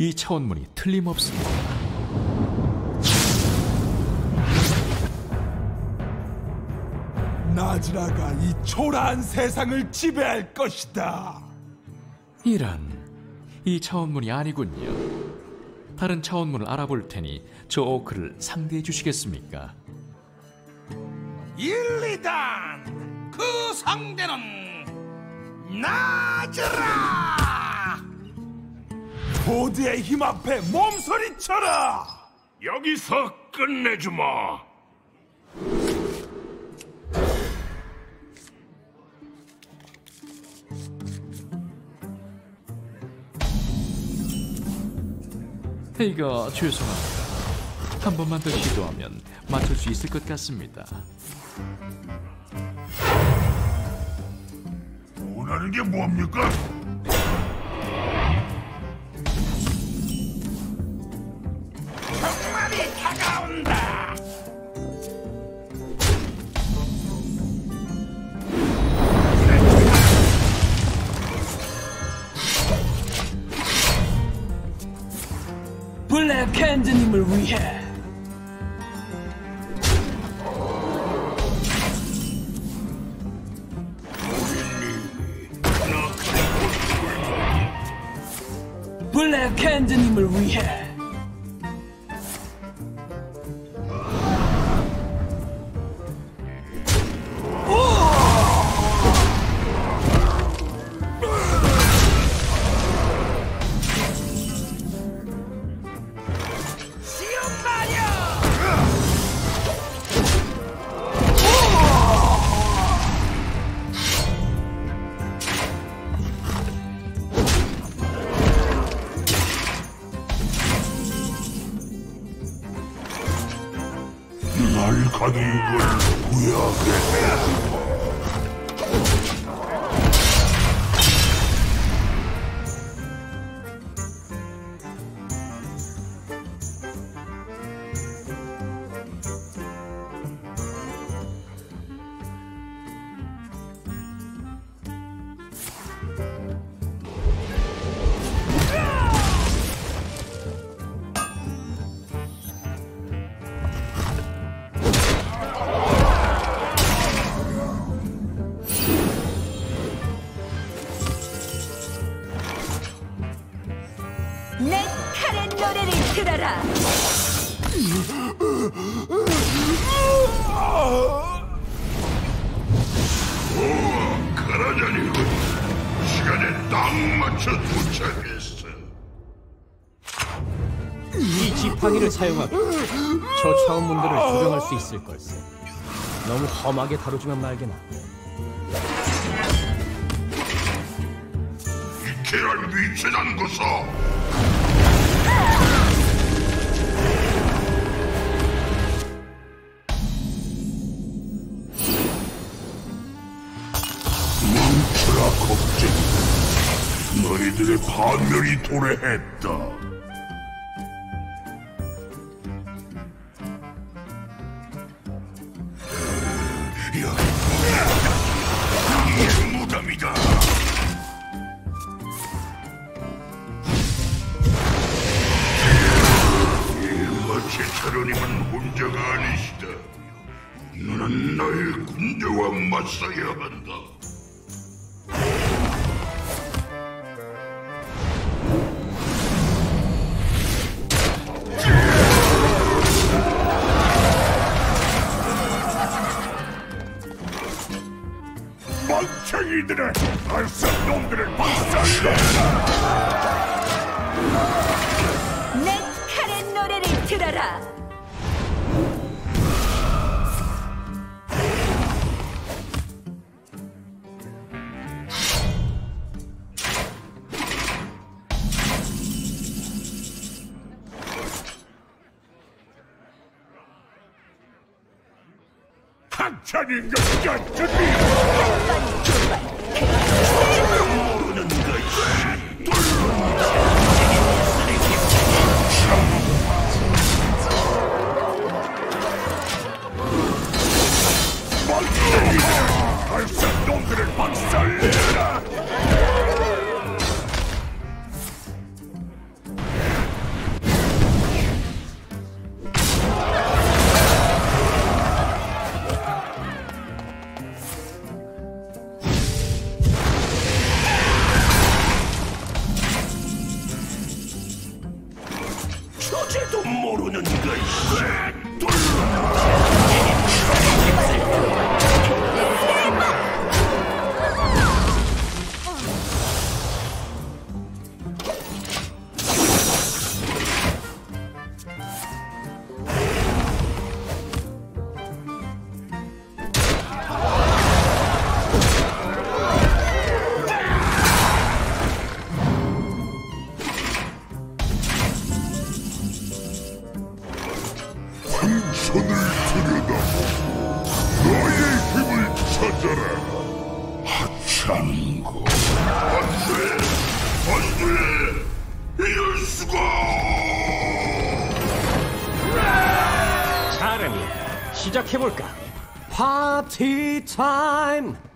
이 차원문이 틀림없습니다. 나즈라가 이 초라한 세상을 지배할 것이다. 이란, 이 차원문이 아니군요. 다른 차원문을 알아볼 테니 저 오크를 상대해 주시겠습니까? 1,2단 그 상대는 나즈라. 고드의 힘 앞에 몸서리쳐라. 여기서 끝내주마. 이거 죄송합니다. 한 번만 더 시도하면 맞출 수 있을 것 같습니다. 원하는 게 뭡니까? 정말이 다가온다. 블랙핸드님을 위해. 블랙핸드님을 위해. 날 가둔 걸 구해야겠다. 내 칼의 노래를 들어라. 가라자니 시간에 딱 맞춰 도착했어. 이 지팡이를 사용하고 저 차원문들을 조정할 수 있을 걸세. 너무 험하게 다루지만 말게나. 이케랄 위치난 곳서 멈춰라 겁쟁이. 너희들의 반면이 도래했다. 이 무덤이다. 제차련님은 혼자가 아니시다. 너는 나의 군대와 맞서야 한다. 망청이들의 발사 놈들을 박살내라. 내 칼의 노래를 들어라. 한찬인 것 같으니 모르는 것이 뚫는다. 발사 놈들을 박살내라. 주제도 모르는 것이 손을 들여다보고 너의 힘을 찾아라. 하찮은 거. 안돼, 안돼, 이럴 수가. 잘했네. 시작해볼까? 파티 타임!